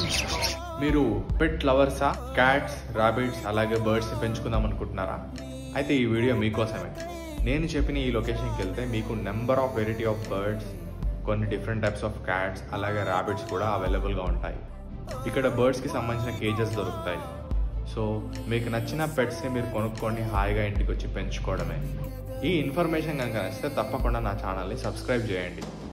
మీరు పెట్ లవర్సా? Cats, rabbits అలాగే బర్డ్స్ని పెంచుకుందాం అనుకుంటున్నారా? అయితే ఈ వీడియో మీకోసమే. నేను చెప్పిన ఈ లొకేషన్కి వెళ్తే మీకు number of variety of birds, కొన్ని డిఫరెంట్ టైప్స్ ఆఫ్ క్యాట్స్ అలాగే రాబిట్స్ కూడా అవైలబుల్గా ఉంటాయి. ఇక్కడ బర్డ్స్కి సంబంధించిన కేజెస్ దొరుకుతాయి. సో మీకు నచ్చిన పెట్స్ని మీరు కొనుక్కొని హాయిగా ఇంటికి వచ్చి పెంచుకోవడమే. ఈ ఇన్ఫర్మేషన్ కనుక నచ్చితే తప్పకుండా నా ఛానల్ని సబ్స్క్రైబ్ చేయండి.